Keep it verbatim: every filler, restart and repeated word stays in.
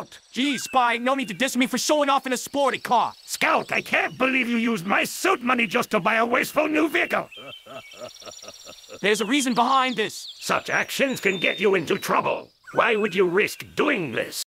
Scout! Gee, Spy, no need to diss me for showing off in a sporty car. Scout, I can't believe you used my suit money just to buy a wasteful new vehicle! There's a reason behind this. Such actions can get you into trouble. Why would you risk doing this?